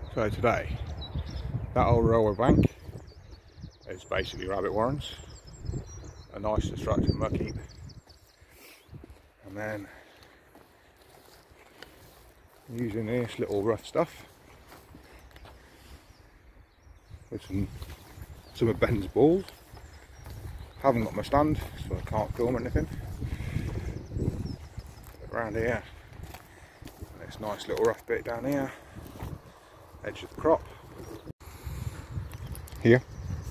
So today, that old railway bank is basically rabbit warrens, a nice destructive muck heap, and then using this little rough stuff with some of Ben's balls. Haven't got my stand, so I can't film anything. But around here, and this nice little rough bit down here, edge of the crop. Here.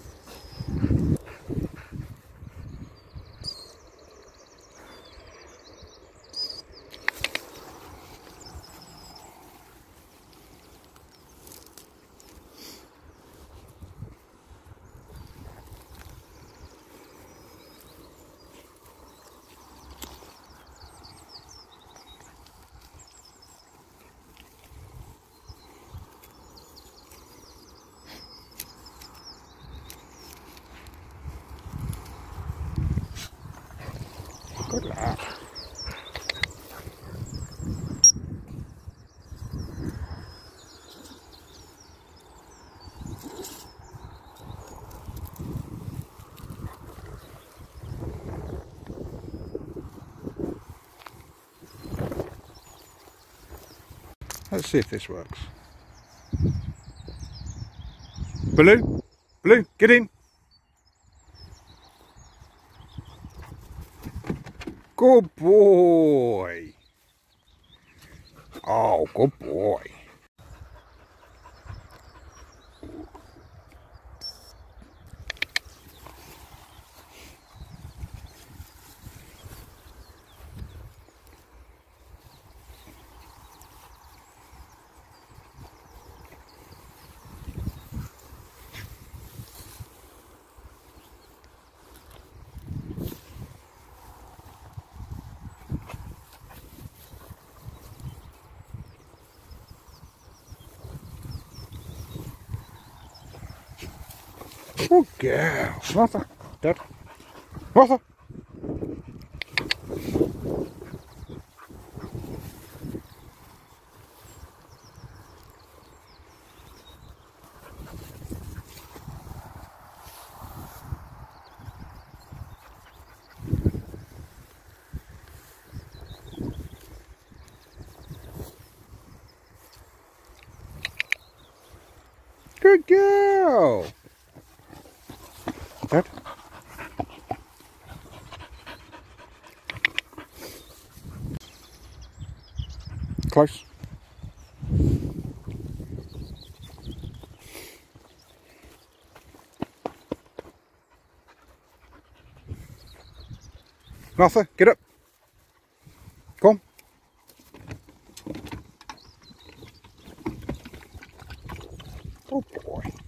Good lad. Let's see if this works. Baloo, Baloo, get in. Good boy. Oh, good boy. Good girl. Martha, Dad. Martha. Good girl. Dad. Close. Martha, get up. Come on. Oh boy.